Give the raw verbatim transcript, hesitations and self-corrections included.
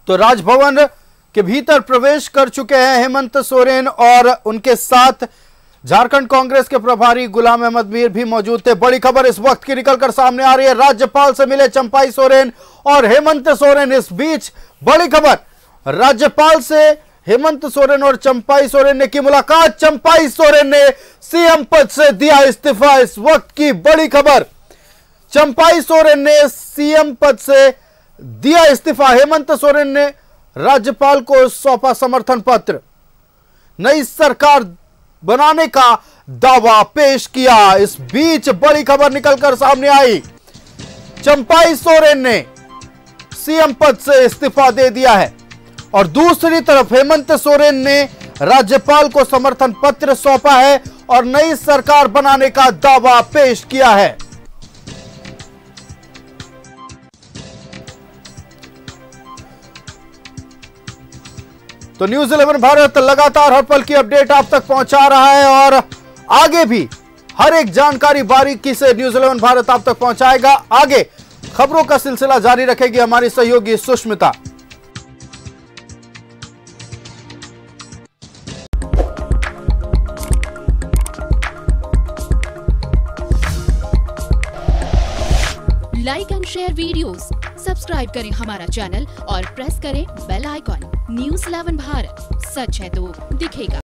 तो राजभवन के भीतर प्रवेश कर चुके हैं हेमंत सोरेन और उनके साथ झारखंड कांग्रेस के प्रभारी गुलाम अहमद मीर भी मौजूद थे। बड़ी खबर इस वक्त की निकलकर सामने आ रही है। राज्यपाल से मिले चंपाई सोरेन और हेमंत सोरेन। इस बीच बड़ी खबर, राज्यपाल से हेमंत सोरेन और चंपाई सोरेन ने की मुलाकात। चंपाई सोरेन ने सीएम पद से दिया इस्तीफा। इस वक्त की बड़ी खबर, चंपाई सोरेन ने सीएम पद से दिया इस्तीफा। हेमंत सोरेन ने राज्यपाल को सौंपा समर्थन पत्र। नई सरकार बनाने का दावा पेश किया। इस बीच बड़ी खबर निकलकर सामने आई, चंपाई सोरेन ने सीएम पद से इस्तीफा दे दिया है और दूसरी तरफ हेमंत सोरेन ने राज्यपाल को समर्थन पत्र सौंपा है और नई सरकार बनाने का दावा पेश किया है। तो न्यूज़ इलेवन भारत लगातार हर पल की अपडेट आप तक पहुंचा रहा है और आगे भी हर एक जानकारी बारीकी से न्यूज़ इलेवन भारत आप तक पहुंचाएगा। आगे खबरों का सिलसिला जारी रखेगी हमारी सहयोगी Sushmita. Like and share videos, subscribe करें हमारा चैनल और प्रेस करें bell icon. News Eleven Bharat, सच है तो दिखेगा।